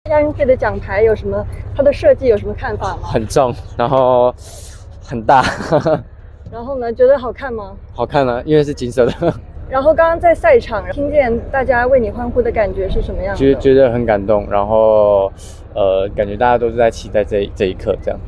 亚运会的奖牌有什么？它的设计有什么看法吗？ 很重，然后很大。 然后呢，觉得好看吗？ 好看啊，因为是金色的。 然后刚刚在赛场听见大家为你欢呼的感觉是什么样的？ 觉得很感动，然后感觉大家都是在期待这一刻这样。